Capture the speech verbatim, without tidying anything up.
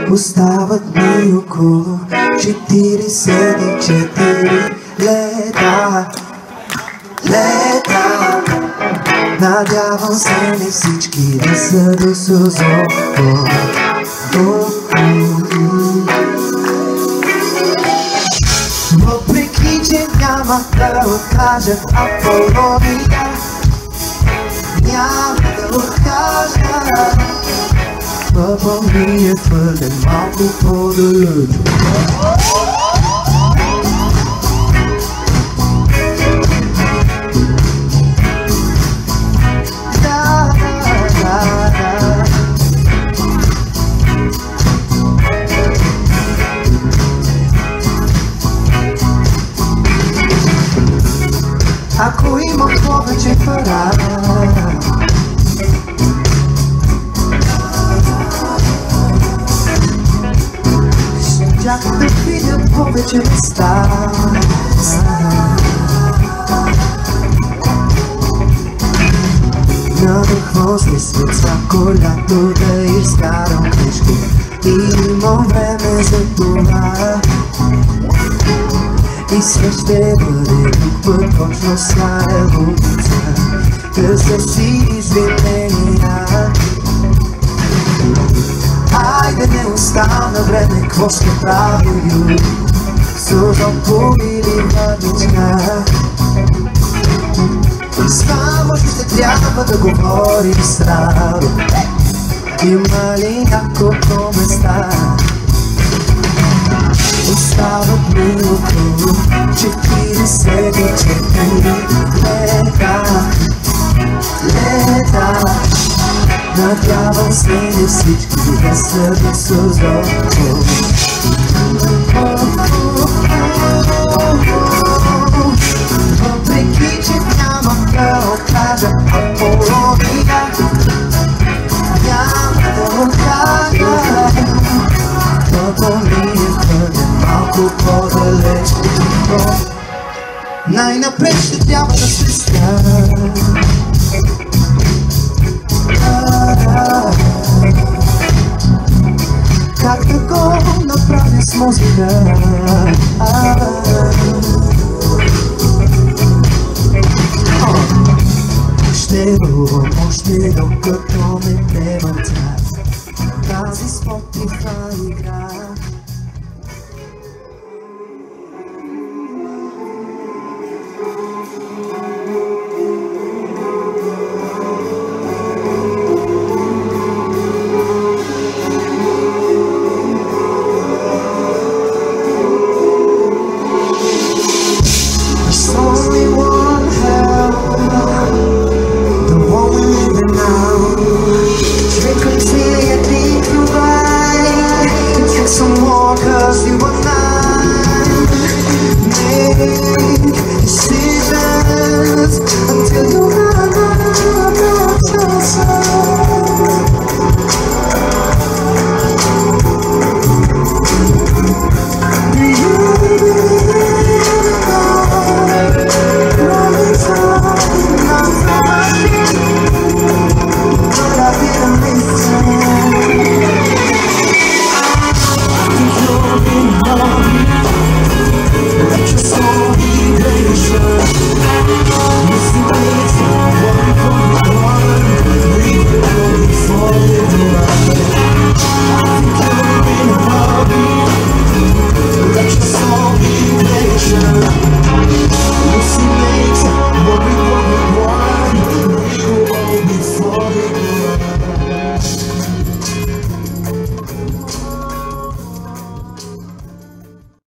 Остават ми около четиридесет и четири лета. Лета. Надявам се не всички да са до Сузо. Въпреки че няма да откажа Аполония, няма да откажа. Пъпъл ми е твърде малко по-далеч. Ако имам повече пара, щях да видя повече места. На хвостни свет всяко лято да изкарам книжки. И имам време за това. И след ще бъде друг път точно с тая улица, да са си извинения. Айде не остана време, какво ще правим? Сузо или въдичка. Само ще трябва да говорим здраво. Има ли няколко места? Остават ми около четиридесет и четири лета. Лета. Надявам се не всички да са до Сузо. Въпреки че няма да откажа Аполония, няма да откажа. Пъпъл ми е твърде малко по-далеч. Най-напред ще трябва да се спя. Как да го направя с музика? Ще бъвам още докато ме премотят тази Spotify игра.